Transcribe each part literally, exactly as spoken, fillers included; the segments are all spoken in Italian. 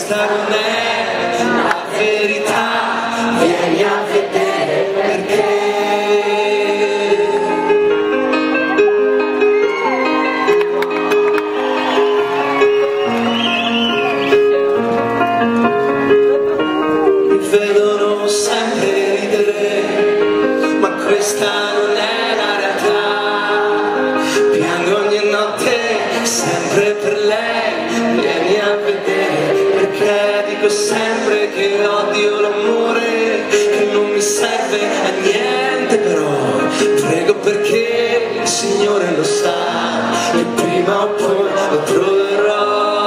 questa non è la verità, vieni a vedere perché. Vedono sempre ridere, ma questa non è la realtà. Piango ogni notte, sempre per lei, vieni a vedere perché. Dico sempre che odio l'amore, che non mi serve a niente, però prego perché il Signore lo sa, che prima o poi lo troverò.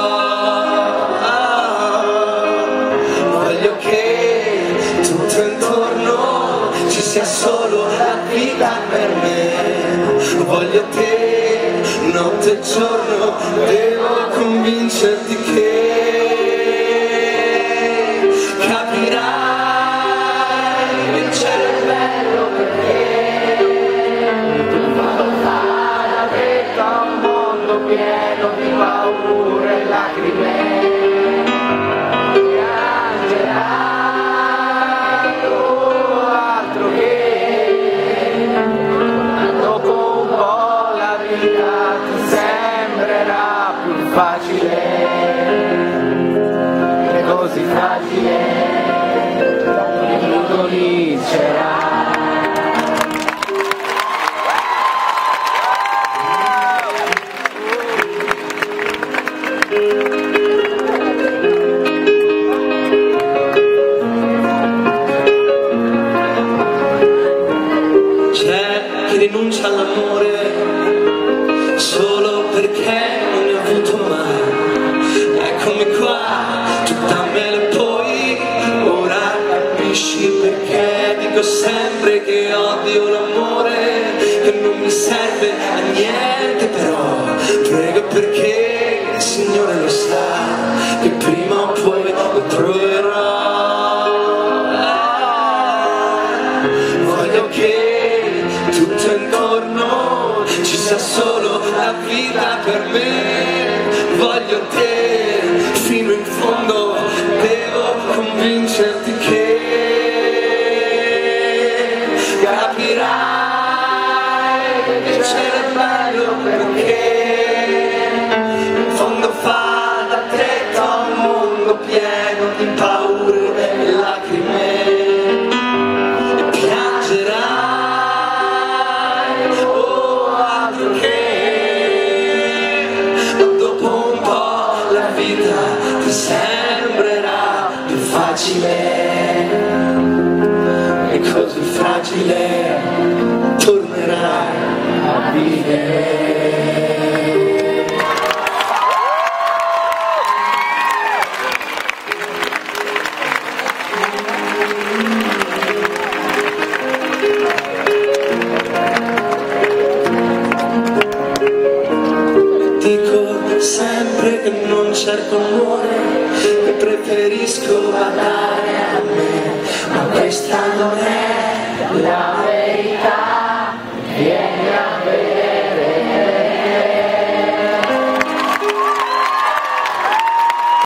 Voglio che tutto intorno ci sia solo la vita per me. Voglio te, notte e giorno, devo convincerti che capirai che c'era il bello perché tu fai la vita a un mondo pieno di paure e lacrime. Facile, è così fragile, tutto vincerà. C'è chi rinuncia all'amore solo perché non ne ha avuto mai. Eccomi qua, tu dammelo e poi ora capisci perché. Dico sempre che odio l'amore, che non mi serve a niente, però prego perché il Signore lo sa, che prima o poi lo troverò. Voglio che tutto intorno ci sia solo la vita per me. Voglio te fino in fondo, devo convincerti che capirai che c'era il meglio perché in fondo fa da tetto a un mondo pieno di paure e lacrime e piangerai, oh altro che. Ti sembrerà più facile e così fragile tornerai a vivere. Dico sempre che non cerco amore, che preferisco badare a me, ma questa non è la verità.